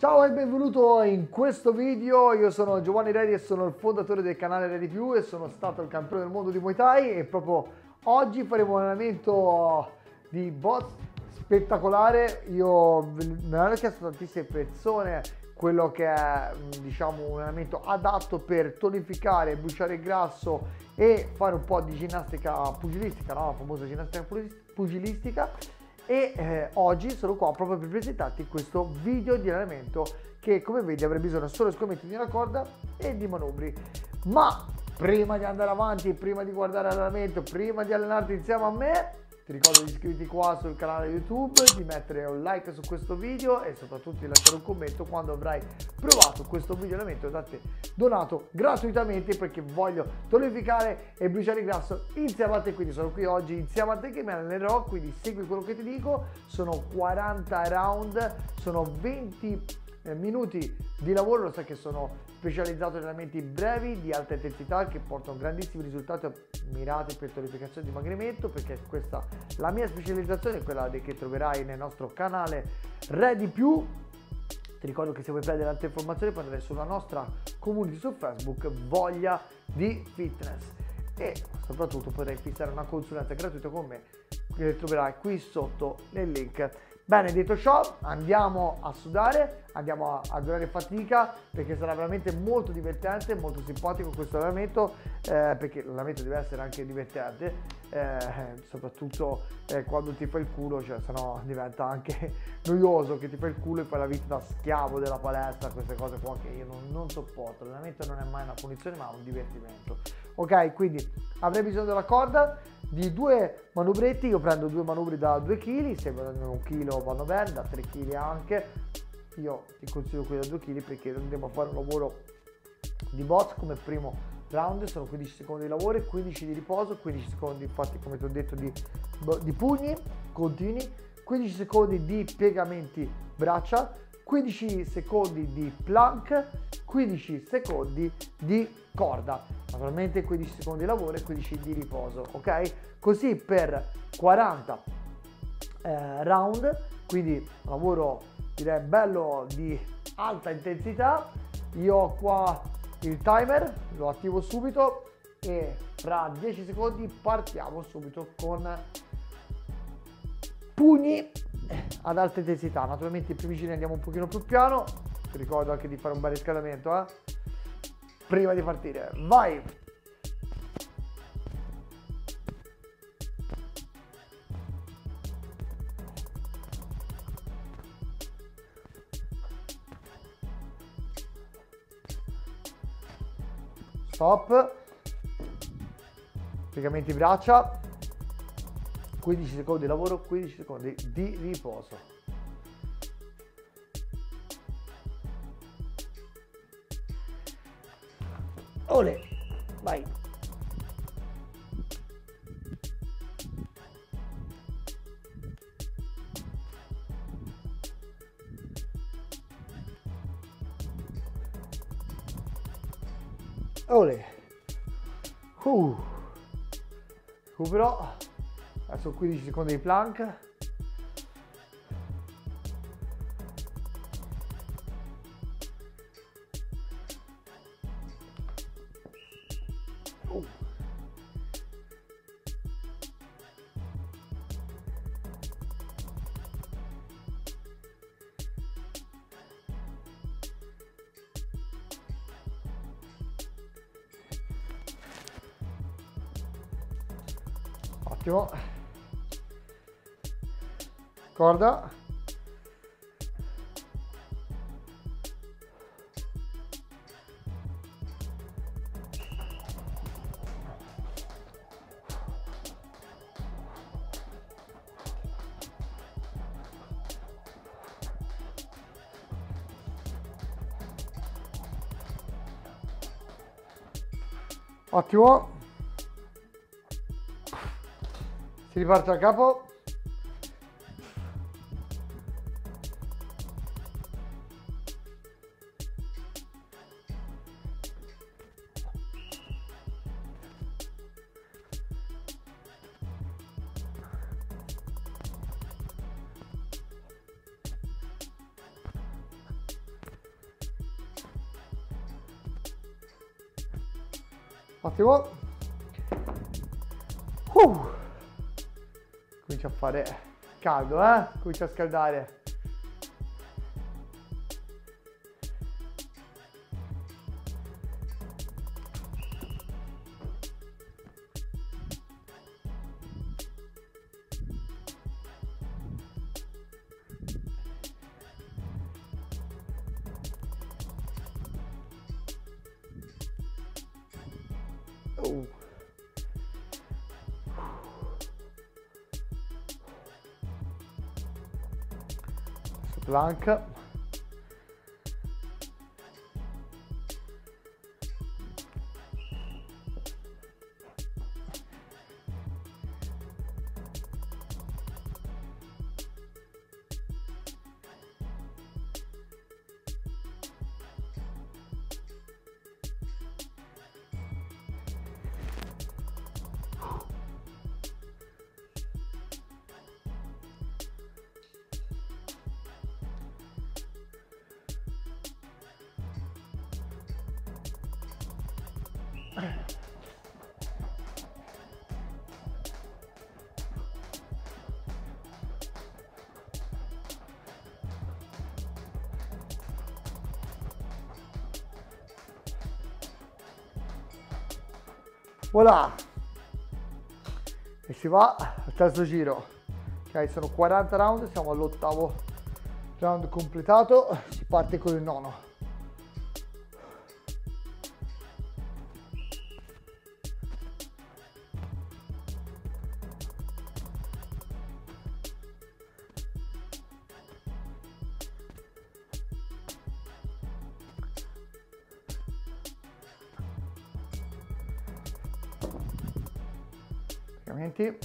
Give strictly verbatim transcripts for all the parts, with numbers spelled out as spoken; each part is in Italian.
Ciao e benvenuto in questo video. Io sono Giovanni Redi e sono il fondatore del canale Redi Più e sono stato il campione del mondo di Muay Thai e proprio oggi faremo un allenamento di box spettacolare. Io me l'hanno chiesto tantissime persone, quello che è diciamo un allenamento adatto per tonificare, bruciare il grasso e fare un po' di ginnastica pugilistica, no? La famosa ginnastica pugilistica. E eh, oggi sono qua proprio per presentarti questo video di allenamento che, come vedi, avrei bisogno solo esclusivamente di una corda e di manubri. Ma prima di andare avanti, prima di guardare l'allenamento, prima di allenarti insieme a me, ti ricordo di iscriverti qua sul canale YouTube, di mettere un like su questo video e soprattutto di lasciare un commento quando avrai provato questo video allenamento da te, donato gratuitamente, perché voglio tonificare e bruciare il grasso insieme a te. Quindi sono qui oggi insieme a te che mi allenerò, quindi segui quello che ti dico. Sono quaranta round, sono venti minuti di lavoro. Lo sai che sono specializzato in allenamenti brevi di alta intensità che portano grandissimi risultati mirati per tonificazione e dimagrimento, perché questa la mia specializzazione è quella che troverai nel nostro canale Redi Più. Ti ricordo che se vuoi prendere altre informazioni puoi andare sulla nostra community su Facebook, Voglia di Fitness, e soprattutto potrai fissare una consulenza gratuita con me che troverai qui sotto nel link. Bene, detto ciò, andiamo a sudare, andiamo a, a durare fatica, perché sarà veramente molto divertente, molto simpatico questo allenamento, eh, perché l'allenamento deve essere anche divertente, eh, soprattutto eh, quando ti fai il culo, cioè sennò diventa anche noioso che ti fai il culo e fai la vita da schiavo della palestra, queste cose qua che io non, non sopporto. L'allenamento non è mai una punizione ma un divertimento. Ok, quindi avrei bisogno della corda, di due manubretti. Io prendo due manubri da due chili, se vanno un chilo vanno bene, da tre chili anche. Io ti consiglio quelli da due chili perché andiamo a fare un lavoro di box come primo round. Sono quindici secondi di lavoro e quindici di riposo, quindici secondi infatti come ti ho detto di, di pugni continui, quindici secondi di piegamenti braccia, quindici secondi di plank, quindici secondi di corda, naturalmente quindici secondi di lavoro e quindici di riposo, ok? Così per quaranta eh, round, quindi lavoro direi bello di alta intensità. Io ho qua il timer, lo attivo subito e fra dieci secondi partiamo subito con pugni ad alta intensità. Naturalmente i primi giri andiamo un pochino più piano, ti ricordo anche di fare un bel riscaldamento eh? prima di partire. Vai! Stop. Piegamenti braccia, quindici secondi di lavoro, quindici secondi di riposo. Ole, vai. Ole. Uh. Recupero. Adesso quindici secondi di plank. Uh. Ottimo. Corda. Ottimo. Si riparte da capo. Ottimo. Uh. Comincia a fare caldo, eh? Comincia a scaldare. Oh. Plank. Voilà, e si va al terzo giro. Ok, sono quaranta round, siamo all'ottavo round completato, si parte con il nono. Piegamenti.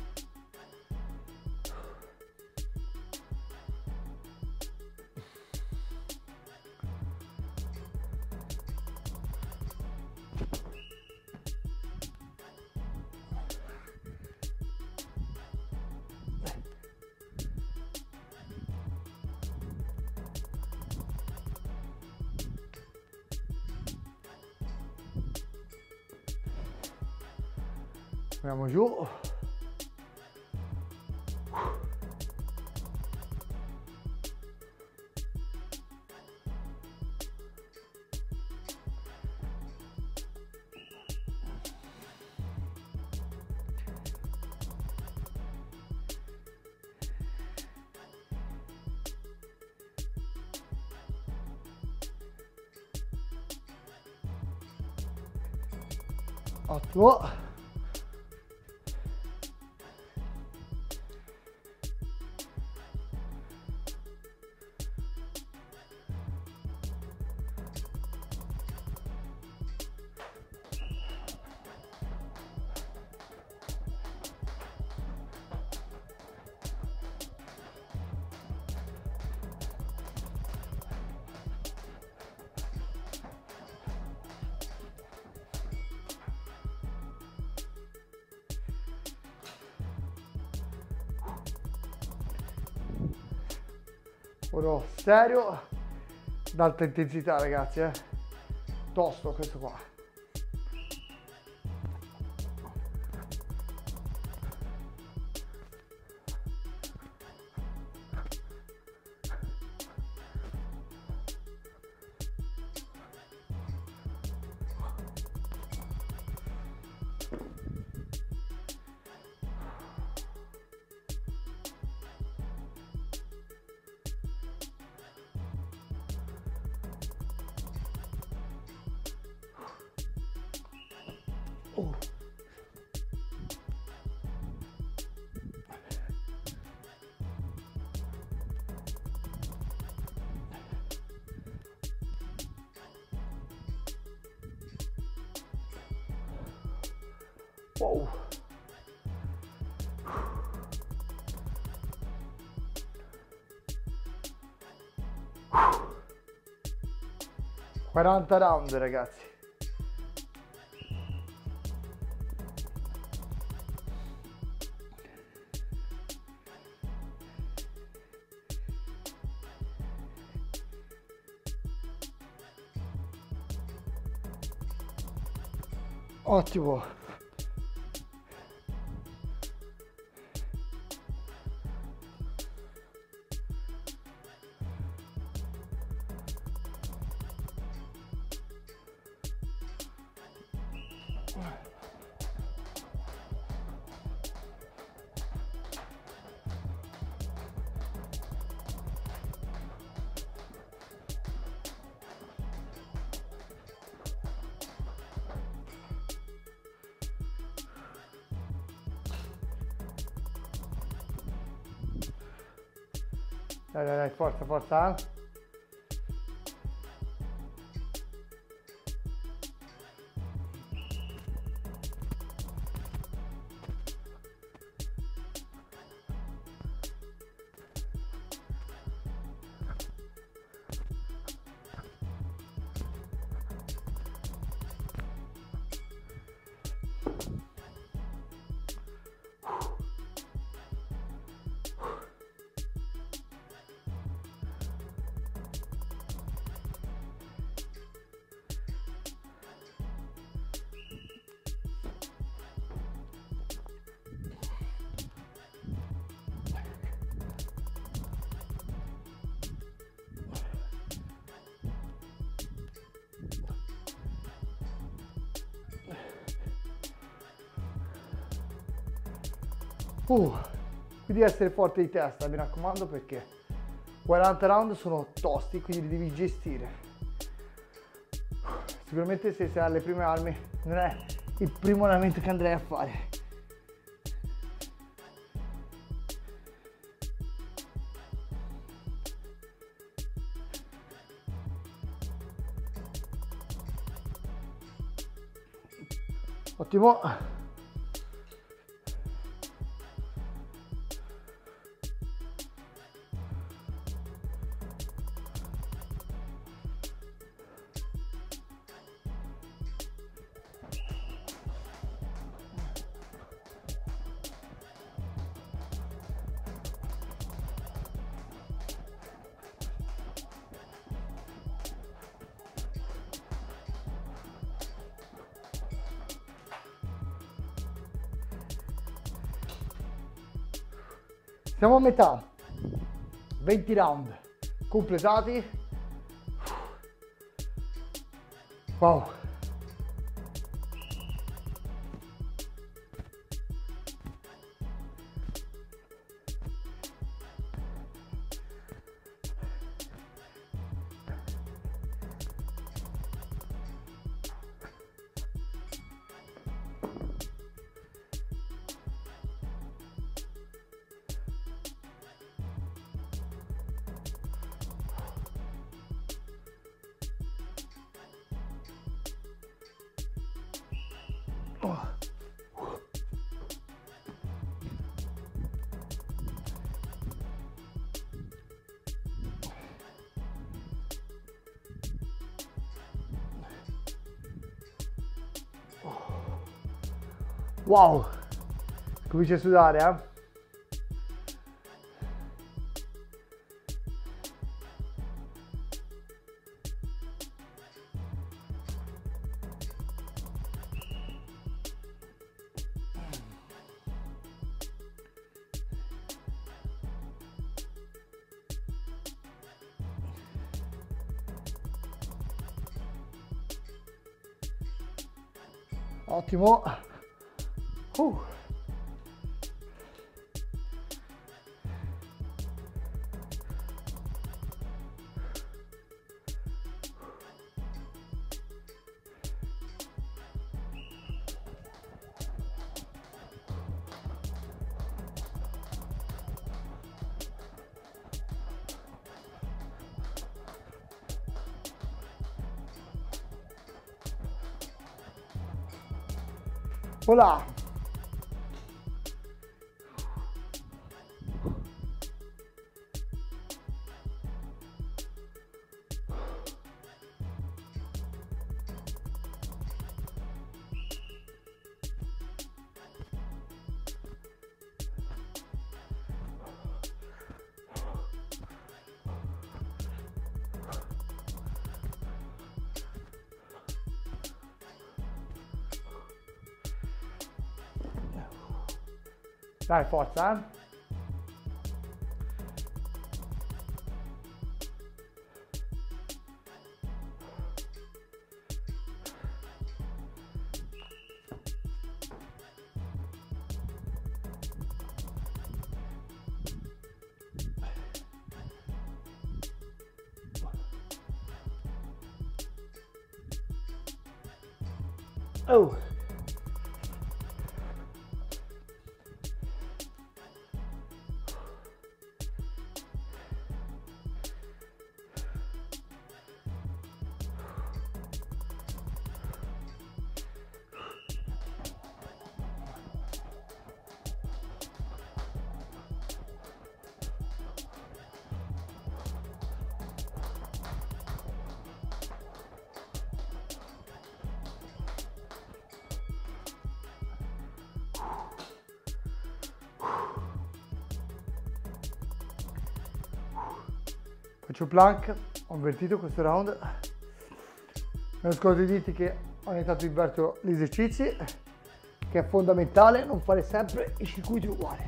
Andiamo giù. Ottimo. Oro serio, ad alta intensità, ragazzi, eh. Tosto questo qua. Oh. Wow. quaranta round, ragazzi. Ottimo. Dai, dai, dai, forza, forza. Uh, quindi essere forte di testa, mi raccomando, perché quaranta round sono tosti, quindi li devi gestire. Sicuramente se sei alle prime armi non è il primo allenamento che andrei a fare. Ottimo. Siamo a metà, venti round completati. Wow. Wow, comincia a sudare, eh? Ottimo. Uh. Voilà. Dai, forza, eh. Oh. Faccio plank, ho invertito questo round. Non scordo di dirti che ogni tanto inverto gli esercizi, che è fondamentale non fare sempre i circuiti uguali.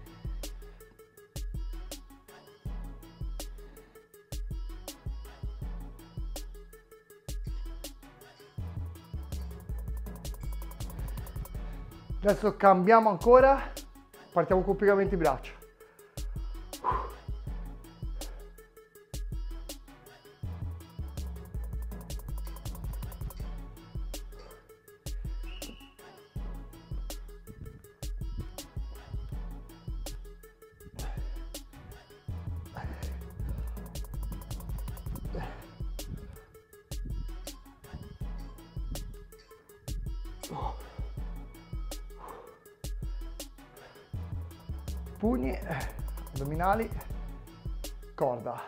Adesso cambiamo ancora, partiamo con piegamenti braccia. Pugni, addominali, corda.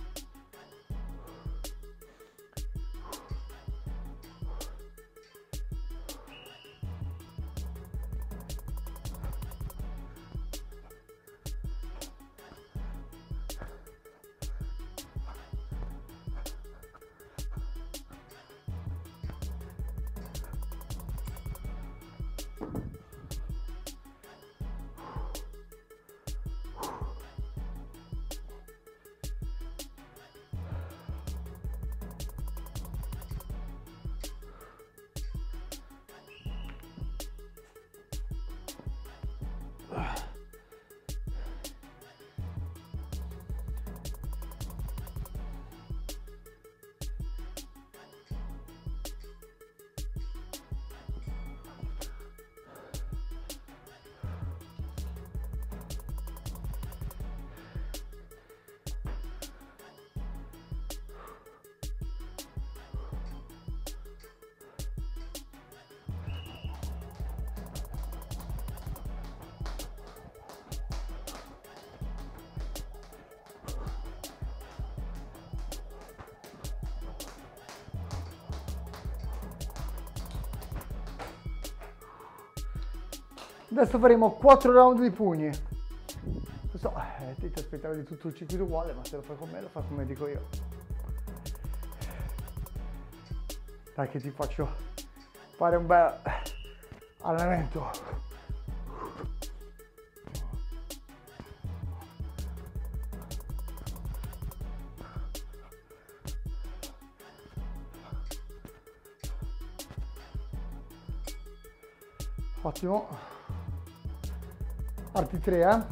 Adesso faremo quattro round di pugni. Lo so, eh, ti aspettavi di tutto il circuito uguale, ma se lo fai con me, lo fai come dico io. Dai che ti faccio fare un bel allenamento. Ottimo. Altri tre, eh?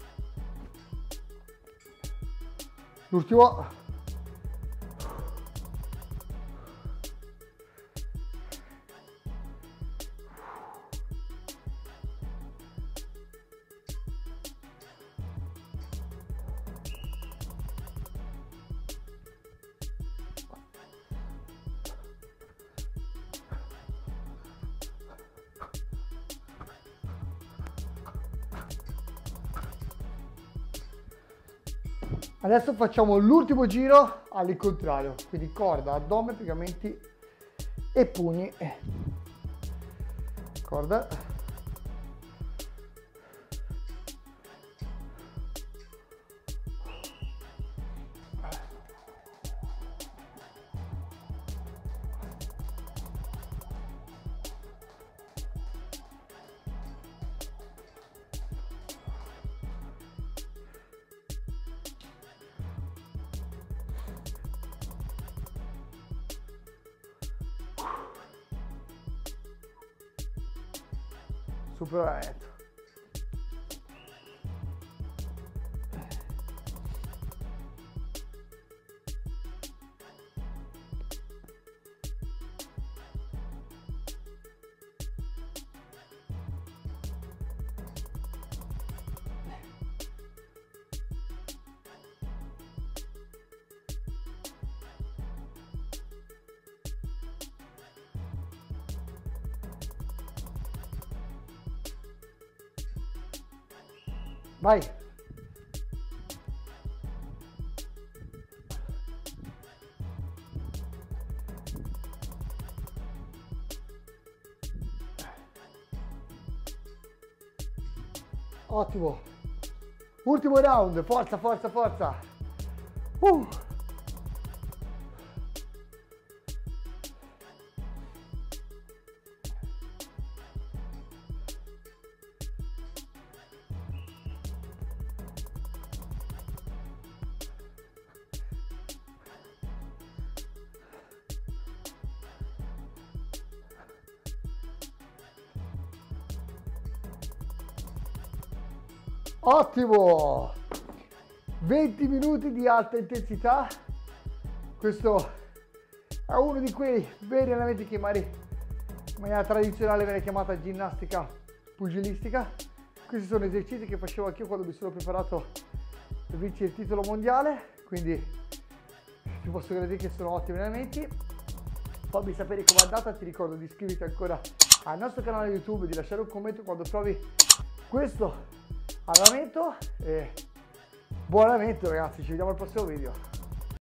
L'ultimo. Adesso facciamo l'ultimo giro all'incontrario, quindi corda, addome, piegamenti e pugni. Corda. Superamento. Vai! Ottimo! Ultimo round, forza, forza, forza! Uh. Ottimo! venti minuti di alta intensità. Questo è uno di quei veri allenamenti che magari in maniera tradizionale viene chiamata ginnastica pugilistica. Questi sono esercizi che facevo anch'io quando mi sono preparato per vincere il titolo mondiale, quindi ti posso dire che sono ottimi allenamenti. Fammi sapere com'è andata, ti ricordo di iscriverti ancora al nostro canale YouTube, di lasciare un commento quando provi questo allenamento e buon allenamento ragazzi, ci vediamo al prossimo video.